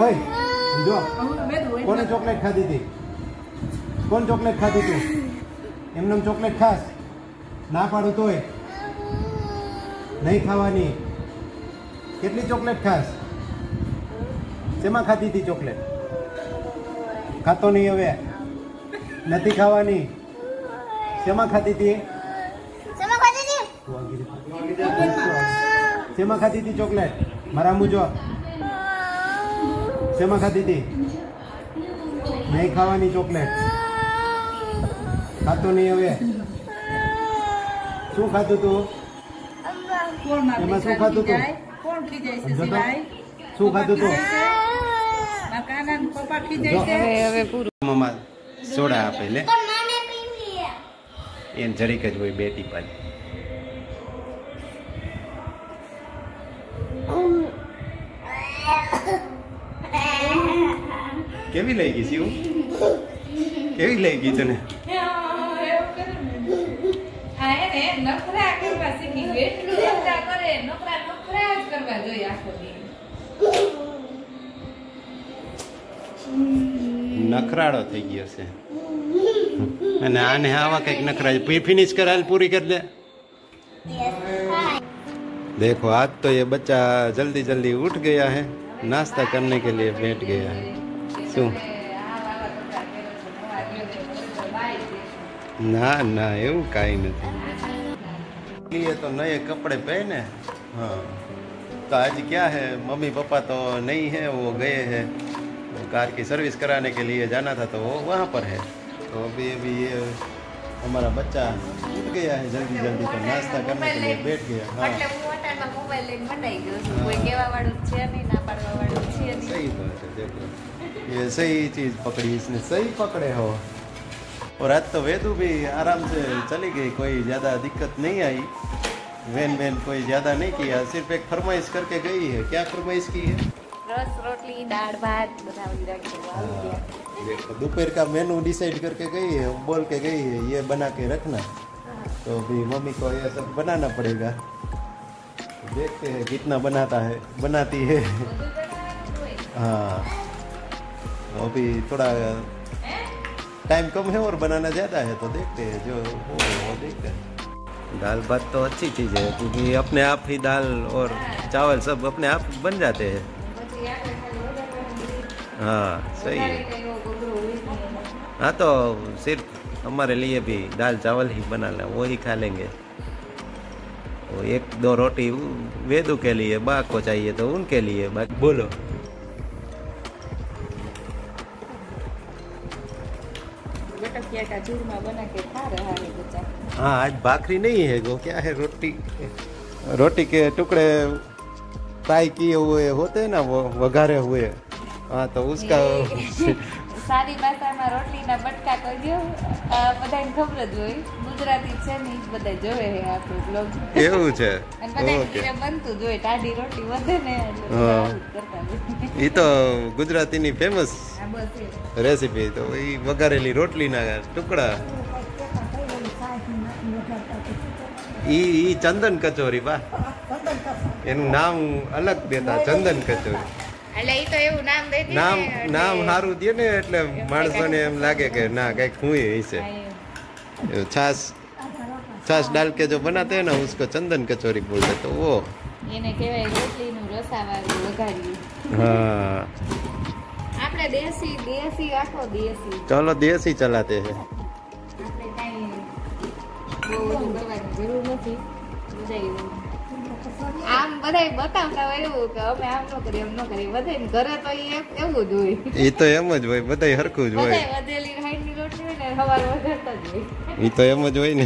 ओए जो कोने चॉकलेट खाधी थी कौन चॉकलेट खाधी थी एमनम चॉकलेट खास ना पाडू तोय नहीं खावानी કેટલી ચોકલેટ ખાસ શેમાં ખાધી હતી ચોકલેટ ખાતો નહીં હવે નથી ખાવાની શેમાં ખાધી હતી શેમાં ખાધી હતી ચોકલેટ મારા મુજો શેમાં ખાધી હતી નહીં ખાવાની ચોકલેટ ખાતો નહીં હવે શું ખાતું તું એમાં શું ખાતું તું શું ખાતું તું મમ્મા સોડા આપે લે એને જરીક જ હોય 2 ટીપા કેવી લઈ ગઈ શિવ કેવી લઈ ગઈ તને નખરાળો થઈ ગયો છે અને આને આવા કઈક નખરા ફિનિશ કર હાલ પૂરી कर दे देखो आज तो ये बच्चा जल्दी जल्दी उठ गया है नाश्ता करने के लिए बैठ गया है शू ना ना એવું કાઈ નથી ये तो नए कपड़े पहने हाँ तो आज क्या है मम्मी पापा तो नहीं है वो गए हैं वो कार की सर्विस कराने के लिए जाना था तो वो वहाँ पर है तो अभी ये हमारा बच्चा उठ गया है जल्दी जल्दी तो नाश्ता करने के लिए बैठ गया हाँ सही बात है देखो ये सही चीज़ पकड़ी इसने सही पकड़े हो और आज तो वेदू भी आराम से चली गई कोई ज़्यादा दिक्कत नहीं आई वैन वैन कोई ज़्यादा नहीं किया सिर्फ एक फरमाइश करके गई है क्या फरमाइश की है रस रोटली दाल भात देखो दोपहर का मेनू डिसाइड करके गई है बोल के गई है ये बना के रखना तो अभी मम्मी को ये सब बनाना पड़ेगा देखते हैं कितना बनाती है हाँ अभी थोड़ा टाइम कम है और बनाना ज़्यादा है तो देखते हैं जो हो वो देखते हैं दाल भात तो अच्छी चीज़ है क्योंकि अपने आप ही दाल और चावल सब अपने आप बन जाते हैं हाँ सही है हाँ तो सिर्फ हमारे लिए भी दाल चावल ही बनाना वो ही खा लेंगे वो 1-2 रोटी वेदू के लिए बा को चाहिए तो उनके लिए बाकी बोलो हाँ आज भाखरी नहीं है वो क्या है रोटी के टुकड़े फ्राई किए हुए होते हैं ना वो वघारे हुए हाँ तो उसका सारी भाषाમાં રોટલીના બટકા કરજો બધાને ખબર જ હોય ગુજરાતી છે ને બધા જોવે છે આપણું બ્લોગ એવું છે અને બધાને ઘરે બનતું જ હોય ટાઢી રોટી વધે ને એટલે કરતા ઈ તો ગુજરાતીની ફેમસ રેસીપી તો ઈ વઘારેલી રોટલીના ટુકડા ઈ ચંદન કચોરી બા એનું નામ અલગ દેતા ચંદન કચોરી એટલે ઈ તો એવું નામ દે દે નામ સારું દે ને એટલે માણસોને એમ લાગે કે ના કઈક હુંય હશે छाछ डाल के जो बनाते हैं ना उसको चंदन कचौरी बोलते तो वो એને કહેવાય રોટલીનું રસાવાળું વઘાર્યું हाँ આપણે દેશી આખો દેશી चलो देसी चलाते हैं આપણે કાઈ બહુ કરવાની જરૂર નથી બધાય આમ બધાય બતાવતા હોય એવું કે અમે આમ ન કરીએ એમ ન કરીએ બધાય ઘરે તો એવું જ હોય એ તો એમ જ હોય બધાય હરખું જ હોય બધાય વધેલી હાઈની રોટલી હોય ને સવાર વઘારતા જ હોય એ તો એમ જ હોય ને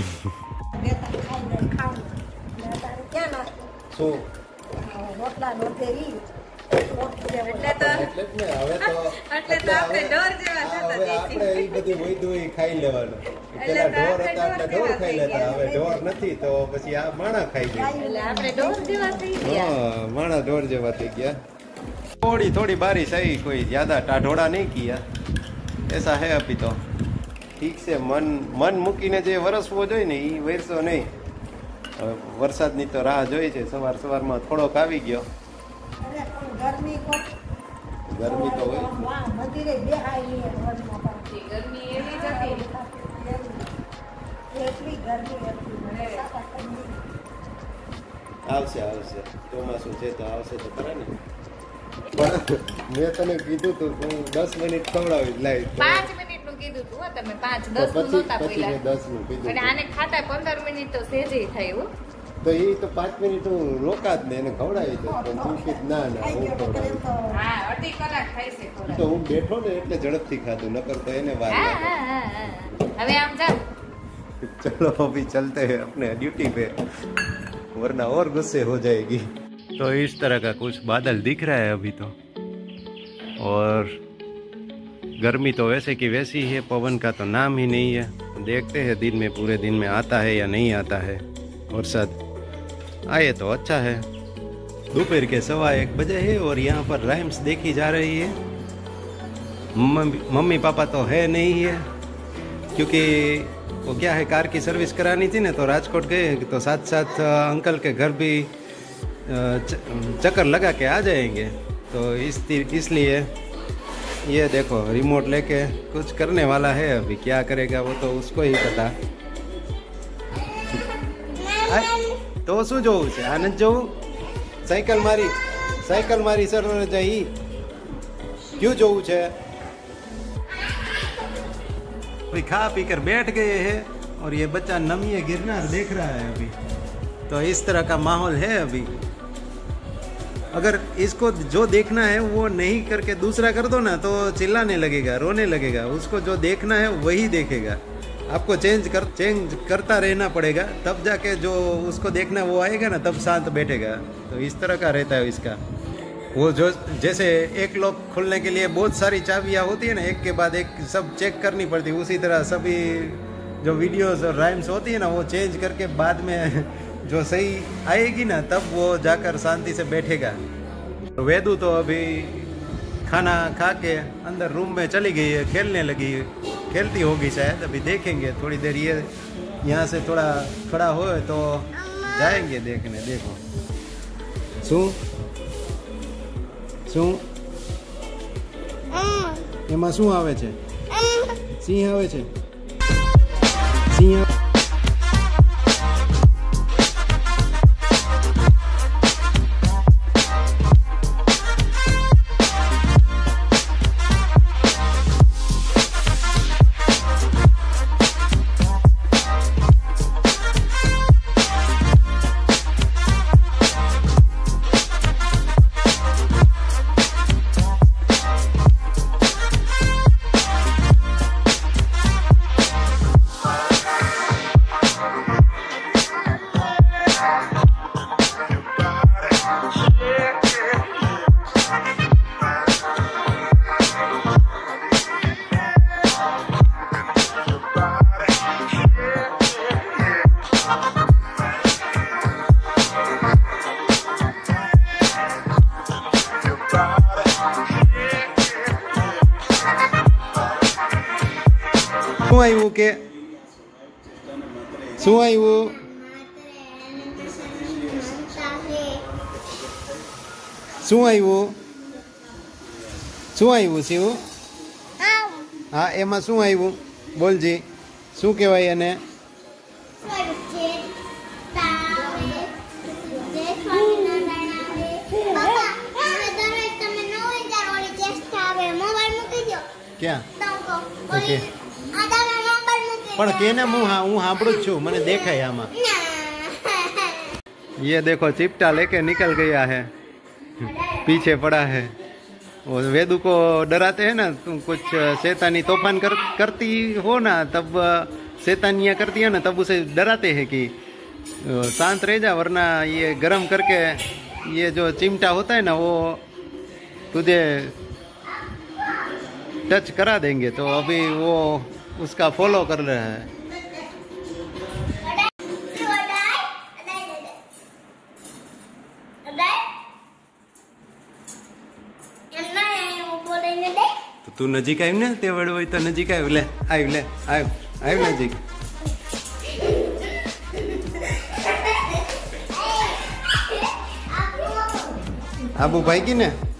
શું રોટલા નોતેરી એટલે તો આપણે ઢોર જેવા થતા આપણે એ બધું વૈદું ખાઈ લેવાનું પેલા ઢોર હતા આપણે ઢોર ખાઈ લેતા હવે ઢોર નથી તો પછી આ માણા ખાઈ ગયા એટલે આપણે ઢોર જેવા થઈ ગયા हाँ माना ढोर जेवा थी गया थोड़ी थोड़ी बारिश आई कोई ज्यादा टाढोड़ा नहीं किया ऐसा है अभी तो ठीक से मन મૂકીને જે વરસવો જોઈએ ને એ વરસો નહીં વરસાદની તો રાહ જોઈ છે સવારમાં થોડોક આવી ગયો ગરમી તો હોય. ગરમી એવી જ હતી. આવશે આવશે ચોમાસું છે તો આવશે તો ખરા ને. પણ મેં તને કીધું તું હું 10 મિનિટ ખવડાવી લાઈ 5 મિનિટનું કીધું તું તમે 5-10 નું નહોતા પછી મેં બોલ્યા 10 નું કીધું અને આને ખાતા 15 મિનિટ તો સેજે થાય હો. તો એ તો 5 મિનિટ હું રોકા જ ને એને ખવડાવી દઉં પણ તું કીધું ના ના હું ખવડાવી. હા અડધી કલાક થાય છે ખવડાવ. તો હું બેઠો ને એટલે ઝડપથી ખાધું નકર તો એને વાર હા લાગે. હા હા હવે આમ જા. चलो अभी चलते हैं अपने ड्यूटी पे वरना और गुस्से हो जाएगी. तो इस तरह का कुछ बादल दिख रहा है अभी तो और गर्मी तो वैसे की वैसी है पवन का तो नाम ही नहीं है. देखते हैं दिन में पूरे दिन में आता है या नहीं आता है. वरसाद आए तो अच्छा है. दोपहर के 1:15 बजे है और यहाँ पर राइम्स देखी जा रही है. मम्मी पापा तो है नहीं है क्योंकि वो क्या है कार की सर्विस करानी थी ना तो राजकोट गए तो साथ साथ अंकल के घर भी चक्कर लगा के आ जाएंगे. तो इसलिए ये देखो रिमोट लेके कुछ करने वाला है. अभी क्या करेगा वो तो उसको ही पता. तो શું જોવું છે આનંદ જોવું સાયકલ મારી સર જઈ क्यों જોવું છે. अभी खा पी कर बैठ गए हैं और ये बच्चा नमिये गिरनार देख रहा है अभी. तो इस तरह का माहौल है अभी. अगर इसको जो देखना है वो नहीं करके दूसरा कर दो ना तो चिल्लाने लगेगा रोने लगेगा. उसको जो देखना है वही देखेगा. आपको चेंज करता रहना पड़ेगा तब जाके जो उसको देखना है वो आएगा ना तब शांत बैठेगा. तो इस तरह का रहता है इसका. वो जो जैसे एक लॉक खोलने के लिए बहुत सारी चाबियाँ होती है ना एक के बाद एक सब चेक करनी पड़ती है उसी तरह सभी जो वीडियोस और राइम्स होती है ना वो चेंज करके बाद में जो सही आएगी ना तब वो जाकर शांति से बैठेगा. वेदू तो अभी खाना खा के अंदर रूम में चली गई है खेलने लगी है. खेलती होगी शायद. अभी देखेंगे थोड़ी देर ये यहाँ से थोड़ा खड़ा हो तो जाएंगे देखने. देखो શું શું એમાં શું આવે છે સિંહ આવે છે સિંહ. શું આવ્યું કે શું આવ્યું શું આવ્યું શું આવ્યું શિવ. હા એમાં શું આવ્યું બોલજી શું કહેવાય એને. ક્યાં ઓકે પણ કેને હું સાંભળું જ છું મને દેખાય આમાં. ये देखो चिपटा लेके निकल गया है पीछे पड़ा है. वो वेदू को डराते हैं ना तुम कुछ शैतानी तूफान करती हो ना तब शैतानियाँ करती है ना तब उसे डराते हैं कि शांत रह जा वरना ये गरम करके ये जो चिमटा होता है ना वो तुझे टच करा देंगे. तो अभी वो उसका फॉलो कर रहा है. તો તું નજીક આવ્યું ને તે વડ હોય તો નજીક આવ્યું. લે આવ્યું નજીક. આબુ ભાઈ કી ને